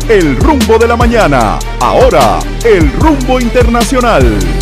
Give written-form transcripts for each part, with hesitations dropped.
El rumbo de la mañana. Ahora, el rumbo internacional.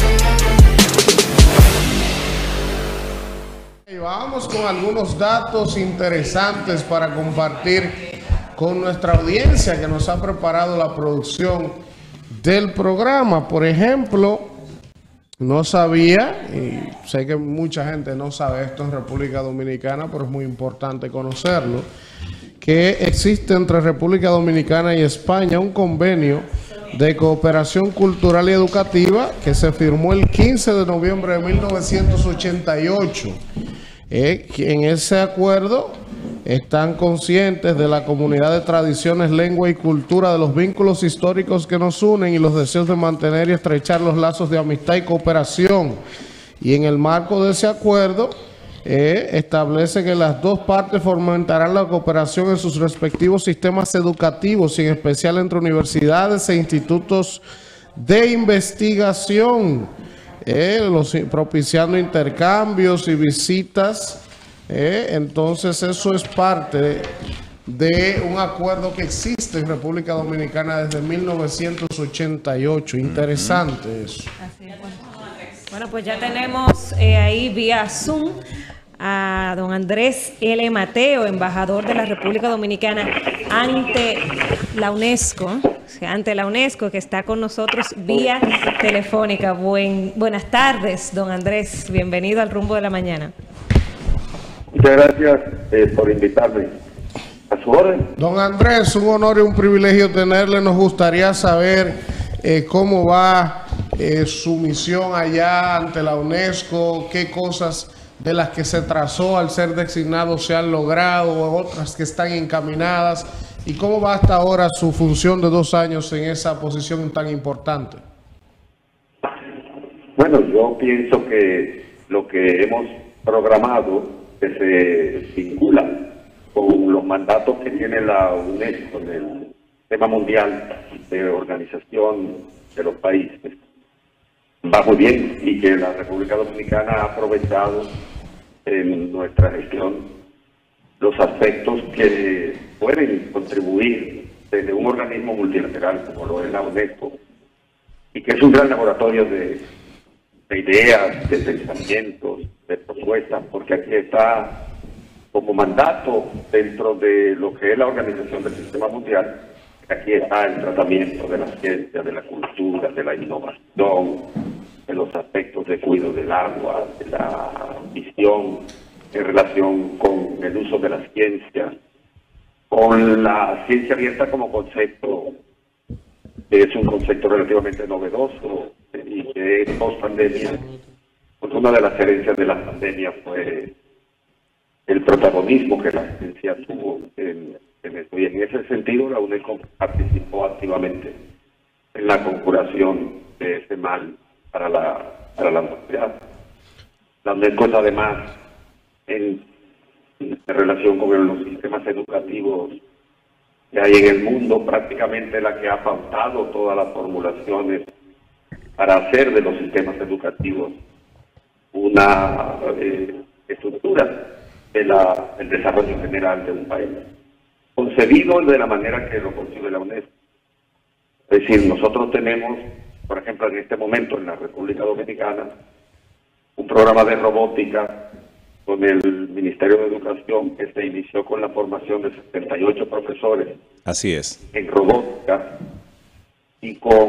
Y vamos con algunos datos interesantes para compartir con nuestra audiencia que nos ha preparado la producción del programa. Por ejemplo, no sabía, y sé que mucha gente no sabe esto en República Dominicana, pero es muy importante conocerlo, que existe entre República Dominicana y España un convenio de cooperación cultural y educativa que se firmó el 15 de noviembre de 1988. En ese acuerdo están conscientes de la comunidad de tradiciones, lengua y cultura, de los vínculos históricos que nos unen y los deseos de mantener y estrechar los lazos de amistad y cooperación. Y en el marco de ese acuerdo establece que las dos partes fomentarán la cooperación en sus respectivos sistemas educativos y en especial entre universidades e institutos de investigación, propiciando intercambios y visitas. Entonces eso es parte de un acuerdo que existe en República Dominicana desde 1988. Interesante eso. Así es. Bueno, pues ya tenemos ahí vía Zoom a don Andrés L. Mateo, embajador de la República Dominicana ante la UNESCO, que está con nosotros vía telefónica. Buenas tardes, don Andrés, bienvenido al Rumbo de la Mañana. Muchas gracias por invitarme. A su orden. Don Andrés, un honor y un privilegio tenerle. Nos gustaría saber cómo va su misión allá ante la UNESCO, qué cosas de las que se trazó al ser designado se han logrado, otras que están encaminadas, y cómo va hasta ahora su función de 2 años en esa posición tan importante. Bueno, yo pienso que lo que hemos programado que se vincula con los mandatos que tiene la UNESCO en el tema mundial de organización de los países va muy bien, y que la República Dominicana ha aprovechado en nuestra gestión los aspectos que pueden contribuir desde un organismo multilateral como lo es la UNESCO, y que es un gran laboratorio de ideas, de pensamientos, de propuestas, porque aquí está como mandato dentro de lo que es la organización del sistema mundial. Aquí está el tratamiento de la ciencia, de la cultura, de la innovación, de los aspectos de cuidado del agua, de la visión en relación con el uso de la ciencia, con la ciencia abierta como concepto, que es un concepto relativamente novedoso y que es post-pandemia. Pues una de las herencias de la pandemia fue el protagonismo que la ciencia tuvo en esto, y en ese sentido la UNESCO participó activamente en la conjuración de ese mal para la humanidad. La UNESCO es además en relación con los sistemas educativos que hay en el mundo, prácticamente la que ha pautado todas las formulaciones para hacer de los sistemas educativos una estructura del desarrollo general de un país, concebido de la manera que lo concibe la UNESCO. Es decir, nosotros tenemos, por ejemplo, en este momento en la República Dominicana, un programa de robótica con el Ministerio de Educación que se inició con la formación de 78 profesores. Así es. En robótica, y con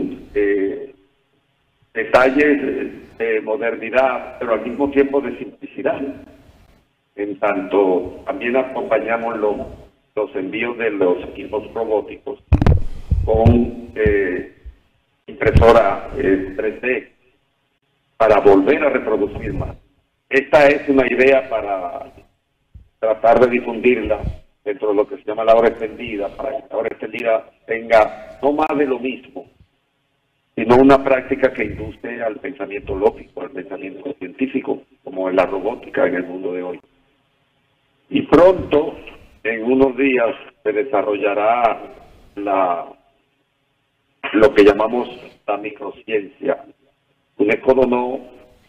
detalles de modernidad, pero al mismo tiempo de simplicidad. En tanto, también acompañamos los envíos de los equipos robóticos con impresora 3D para volver a reproducir más. Esta es una idea para tratar de difundirla dentro de lo que se llama la hora extendida, para que la hora extendida tenga no más de lo mismo, sino una práctica que induce al pensamiento lógico, al pensamiento científico, como en la robótica en el mundo de hoy. Y pronto, en unos días, se desarrollará lo que llamamos la microciencia. UNESCO donó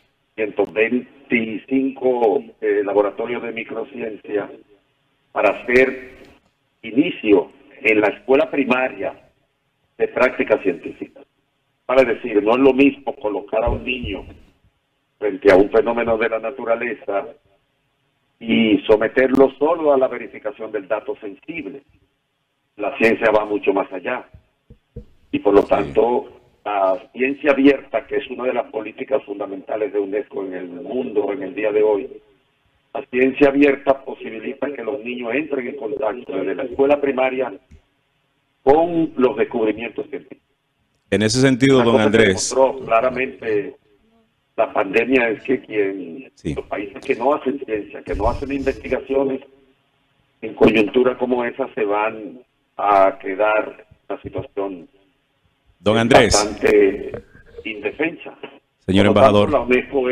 125 laboratorios de microciencia para hacer inicio en la escuela primaria de práctica científica. Vale decir, no es lo mismo colocar a un niño frente a un fenómeno de la naturaleza y someterlo solo a la verificación del dato sensible. La ciencia va mucho más allá. Y por lo tanto, la ciencia abierta, que es una de las políticas fundamentales de UNESCO en el mundo en el día de hoy, la ciencia abierta posibilita que los niños entren en contacto desde la escuela primaria con los descubrimientos científicos. En ese sentido, don Andrés. Demostró claramente la pandemia es que los países que no hacen ciencia, que no hacen investigaciones, en coyuntura como esa se van a quedar en una situación don Andrés, bastante indefensa. Señor Por lo embajador. tanto, la UNESCO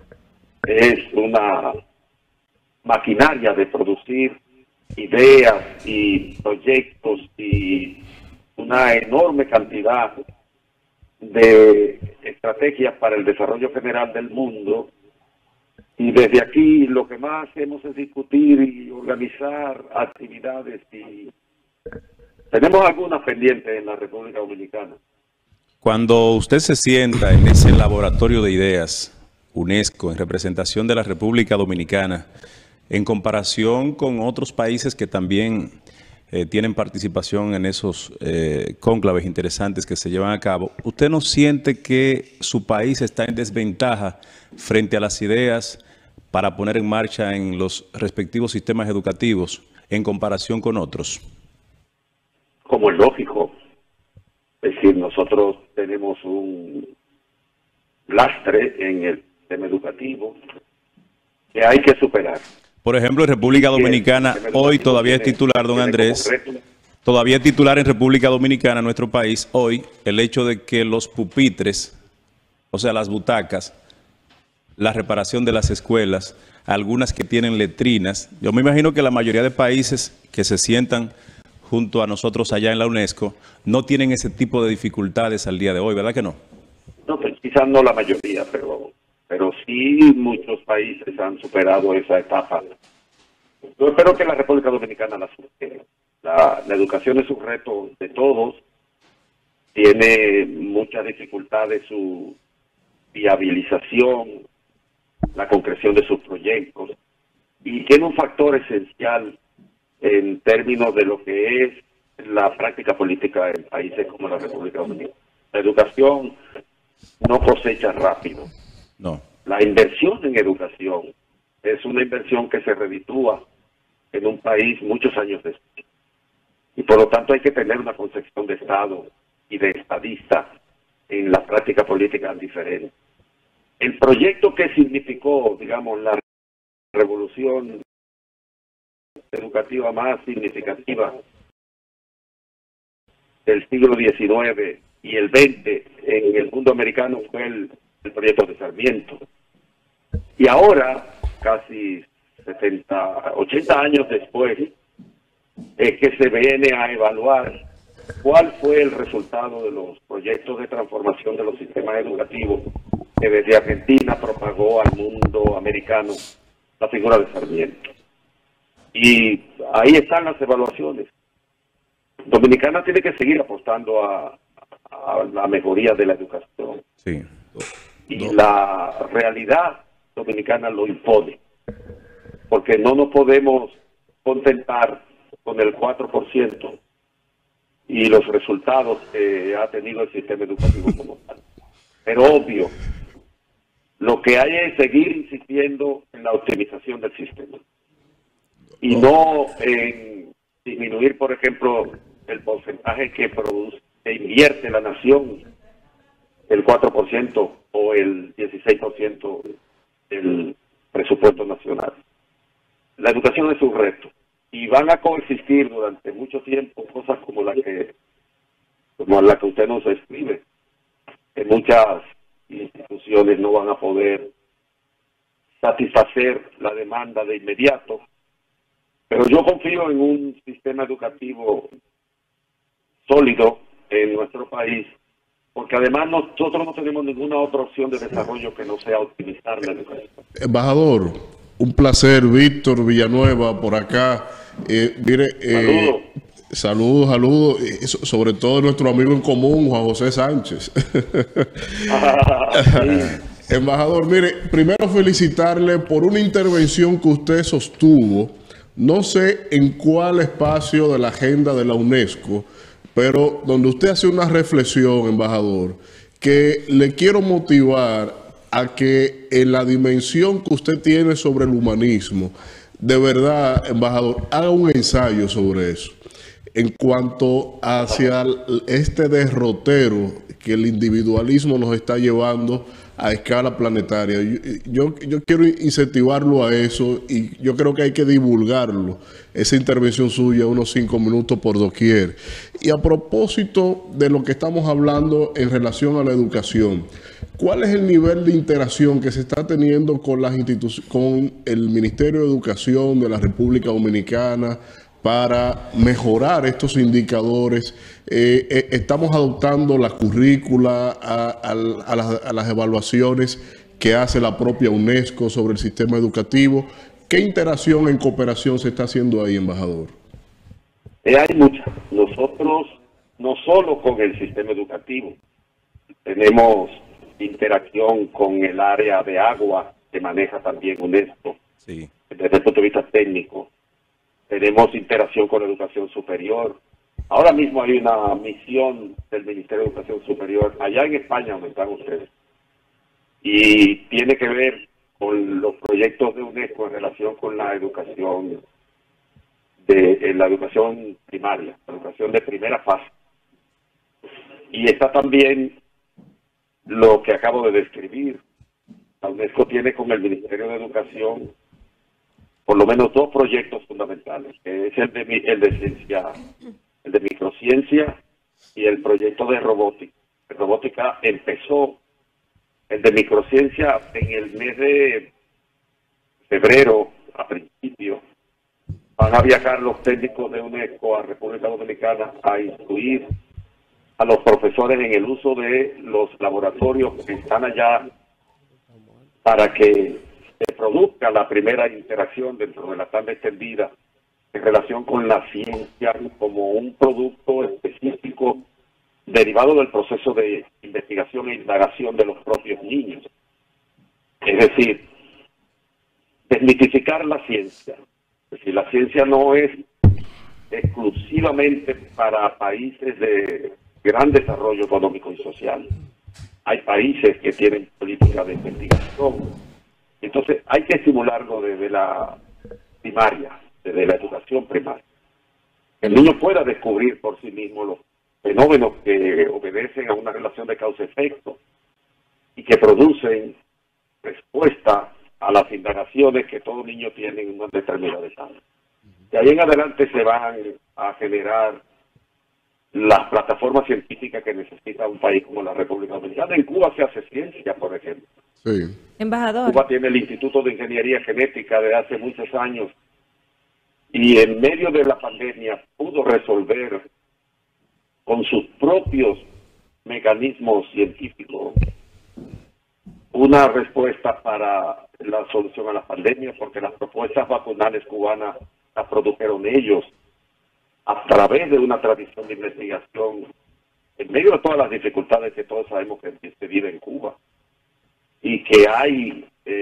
es una maquinaria de producir ideas y proyectos y una enorme cantidad de estrategias para el desarrollo general del mundo, y desde aquí lo que más hacemos es discutir y organizar actividades, y tenemos algunas pendientes en la República Dominicana. Cuando usted se sienta en ese laboratorio de ideas UNESCO en representación de la República Dominicana, en comparación con otros países que también tienen participación en esos cónclaves interesantes que se llevan a cabo, ¿usted no siente que su país está en desventaja frente a las ideas para poner en marcha en los respectivos sistemas educativos en comparación con otros? Como es lógico, es decir, nosotros tenemos un lastre en el sistema educativo que hay que superar. Por ejemplo, en República Dominicana, hoy todavía es titular, don Andrés, todavía es titular en República Dominicana, nuestro país, hoy, el hecho de que los pupitres, o sea, las butacas, la reparación de las escuelas, algunas que tienen letrinas, yo me imagino que la mayoría de países que se sientan junto a nosotros allá en la UNESCO, no tienen ese tipo de dificultades al día de hoy, ¿verdad que no? No, pues quizás no la mayoría, pero sí muchos países han superado esa etapa. Yo espero que la República Dominicana la supere. La educación es un reto de todos, tiene muchas dificultades su viabilización, la concreción de sus proyectos, y tiene un factor esencial en términos de lo que es la práctica política en países como la República Dominicana. La educación no cosecha rápido. No. La inversión en educación es una inversión que se reditúa en un país muchos años después. Y por lo tanto hay que tener una concepción de Estado y de estadista en la práctica política diferente. El proyecto que significó, digamos, la revolución educativa más significativa del siglo XIX y el XX en el mundo americano fue el proyecto de Sarmiento. Y ahora, casi 80 años después, es que se viene a evaluar cuál fue el resultado de los proyectos de transformación de los sistemas educativos que desde Argentina propagó al mundo americano la figura de Sarmiento. Y ahí están las evaluaciones. Dominicana tiene que seguir apostando a la mejoría de la educación. Sí. Y la realidad dominicana lo impone, porque no nos podemos contentar con el 4% y los resultados que ha tenido el sistema educativo como tal. Pero obvio, lo que hay es seguir insistiendo en la optimización del sistema y no en disminuir, por ejemplo, el porcentaje que invierte la nación, el 4% o el 16% del presupuesto nacional. La educación es un reto y van a coexistir durante mucho tiempo cosas como la que usted nos describe, que muchas instituciones no van a poder satisfacer la demanda de inmediato, pero yo confío en un sistema educativo sólido en nuestro país, porque además nosotros no tenemos ninguna otra opción de desarrollo que no sea optimizar la educación. Embajador, un placer. Víctor Villanueva por acá. Mire, Saludos, saludos, sobre todo nuestro amigo en común, Juan José Sánchez. Embajador, mire, primero felicitarle por una intervención que usted sostuvo, no sé en cuál espacio de la agenda de la UNESCO, pero donde usted hace una reflexión, embajador, que le quiero motivar a que en la dimensión que usted tiene sobre el humanismo, de verdad, embajador, haga un ensayo sobre eso. En cuanto hacia este derrotero que el individualismo nos está llevando a escala planetaria. Yo quiero incentivarlo a eso y yo creo que hay que divulgarlo, esa intervención suya, unos 5 minutos por doquier. Y a propósito de lo que estamos hablando en relación a la educación, ¿cuál es el nivel de interacción que se está teniendo con las con el Ministerio de Educación de la República Dominicana para mejorar estos indicadores? Estamos adoptando la currícula a las evaluaciones que hace la propia UNESCO sobre el sistema educativo. ¿Qué interacción en cooperación se está haciendo ahí, embajador? Hay muchas. Nosotros, no solo con el sistema educativo, tenemos interacción con el área de agua que maneja también UNESCO, sí, desde el punto de vista técnico. Tenemos interacción con la educación superior. Ahora mismo hay una misión del Ministerio de Educación Superior allá en España, donde están ustedes, y tiene que ver con los proyectos de UNESCO en relación con la educación la educación primaria, la educación de primera fase. Y está también lo que acabo de describir. La UNESCO tiene con el Ministerio de Educación por lo menos 2 proyectos fundamentales, que es el de ciencia, el de microciencia y el proyecto de robótica. De robótica empezó el de microciencia en el mes de febrero, a principio. Van a viajar los técnicos de UNESCO a República Dominicana a instruir a los profesores en el uso de los laboratorios que están allá para que se produzca la primera interacción dentro de la tanda extendida en relación con la ciencia como un producto específico derivado del proceso de investigación e indagación de los propios niños. Es decir, desmitificar la ciencia. Es decir, la ciencia no es exclusivamente para países de gran desarrollo económico y social. Hay países que tienen políticas de investigación. Entonces hay que estimularlo desde la primaria, desde la educación primaria. Que el niño pueda descubrir por sí mismo los fenómenos que obedecen a una relación de causa-efecto y que producen respuesta a las indagaciones que todo niño tiene en una determinada etapa. De ahí en adelante se van a generar las plataformas científicas que necesita un país como la República Dominicana. En Cuba se hace ciencia, por ejemplo. Sí. Embajador. Cuba tiene el Instituto de Ingeniería Genética de hace muchos años y en medio de la pandemia pudo resolver con sus propios mecanismos científicos una respuesta para la solución a la pandemia, porque las propuestas vacunales cubanas las produjeron ellos a través de una tradición de investigación en medio de todas las dificultades que todos sabemos que se vive en Cuba y que hay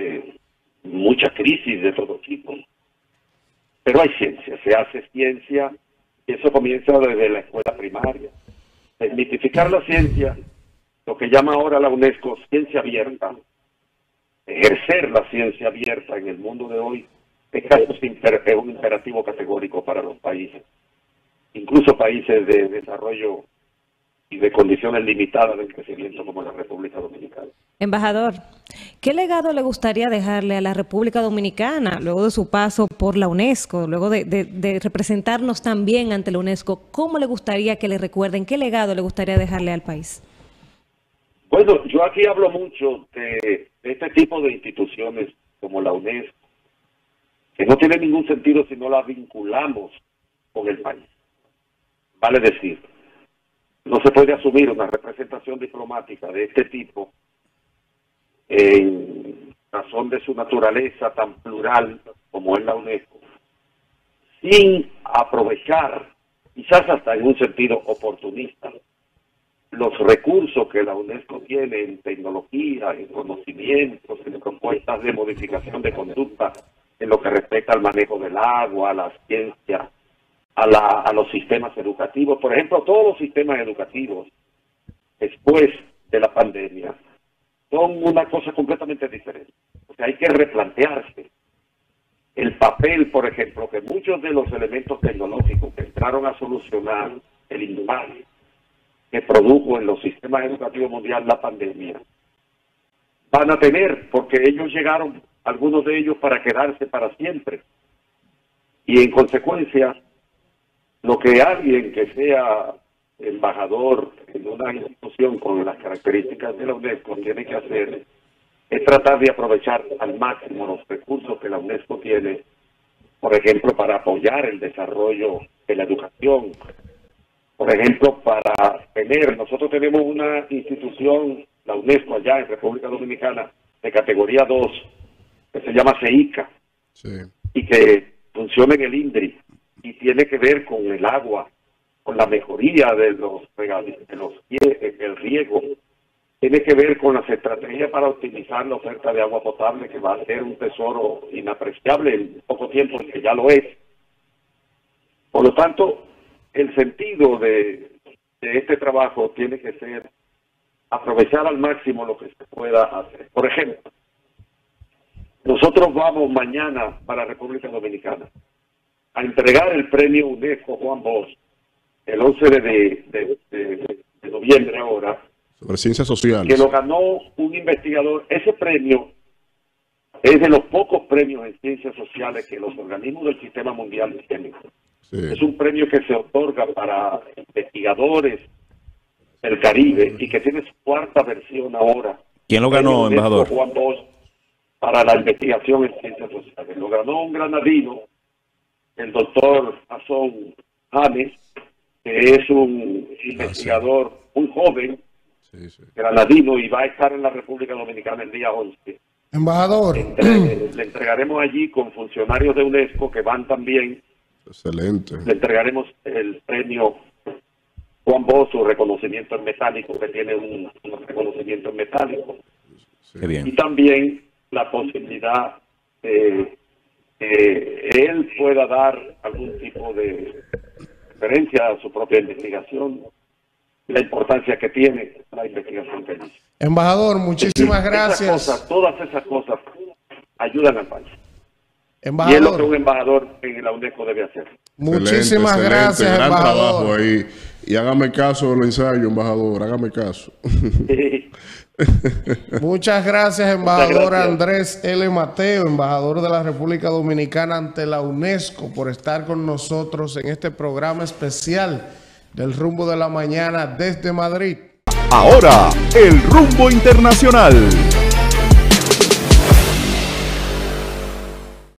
mucha crisis de todo tipo. Pero hay ciencia, se hace ciencia y eso comienza desde la escuela primaria. Desmitificar la ciencia, lo que llama ahora la UNESCO ciencia abierta, ejercer la ciencia abierta en el mundo de hoy es un imperativo categórico para los países, incluso países de desarrollo y de condiciones limitadas del crecimiento como la República Dominicana. Embajador, ¿qué legado le gustaría dejarle a la República Dominicana luego de su paso por la UNESCO, luego de representarnos también ante la UNESCO? ¿Cómo le gustaría que le recuerden? ¿Qué legado le gustaría dejarle al país? Bueno, yo aquí hablo mucho de este tipo de instituciones como la UNESCO, que no tiene ningún sentido si no la vinculamos con el país. Vale decir, no se puede asumir una representación diplomática de este tipo en razón de su naturaleza tan plural como es la UNESCO, sin aprovechar quizás hasta en un sentido oportunista, los recursos que la UNESCO tiene en tecnología, en conocimientos, en propuestas de modificación de conducta, en lo que respecta al manejo del agua, a la ciencia, a los sistemas educativos. Por ejemplo, todos los sistemas educativos, después de la pandemia, son una cosa completamente diferente. O sea, hay que replantearse el papel, por ejemplo, que muchos de los elementos tecnológicos que entraron a solucionar el impacto que produjo en los sistemas educativos mundiales la pandemia, van a tener, porque ellos llegaron, algunos de ellos, para quedarse para siempre. Y en consecuencia, lo que alguien que sea embajador en una institución con las características de la UNESCO tiene que hacer es tratar de aprovechar al máximo los recursos que la UNESCO tiene, por ejemplo, para apoyar el desarrollo de la educación. Por ejemplo, nosotros tenemos una institución, la UNESCO allá en República Dominicana, de categoría 2, que se llama CEICA, Sí. y que funciona en el INDRI, y tiene que ver con el agua, con la mejoría de el riego, tiene que ver con las estrategias para optimizar la oferta de agua potable, que va a ser un tesoro inapreciable en poco tiempo, que ya lo es. Por lo tanto, el sentido de este trabajo tiene que ser aprovechar al máximo lo que se pueda hacer. Por ejemplo, nosotros vamos mañana para República Dominicana a entregar el premio UNESCO Juan Bosch, el 11 de noviembre ahora, Sobre ciencias sociales. que lo ganó un investigador. Ese premio es de los pocos premios en ciencias sociales que los organismos del sistema mundial tienen. Sí. Es un premio que se otorga para investigadores del Caribe y que tiene su cuarta versión ahora. ¿Quién lo ganó, Premio UNESCO embajador? Juan Bosch para la investigación en ciencias sociales. Lo ganó un granadino, el doctor Jason James, que es un investigador muy joven, Sí, sí. granadino, y va a estar en la República Dominicana el día 11. Embajador, Le entregaremos allí con funcionarios de UNESCO que van también. Excelente. Le entregaremos el premio Juan Bosch, su reconocimiento en metálico, que tiene un reconocimiento en metálico. Qué bien. Y también la posibilidad de que él pueda dar algún tipo de referencia a su propia investigación, la importancia que tiene la investigación que hizo. embajador, muchísimas Esas gracias. cosas, todas esas cosas ayudan al país. Y es lo que Embajador, un embajador en la UNESCO debe hacer. muchísimas Excelente, gracias, gran embajador. trabajo ahí. Y hágame caso de los ensayos, embajador. Hágame caso. Muchas gracias, embajador gracias. Andrés L. Mateo, embajador de la República Dominicana ante la UNESCO, por estar con nosotros en este programa especial del Rumbo de la Mañana desde Madrid. Ahora, el rumbo internacional.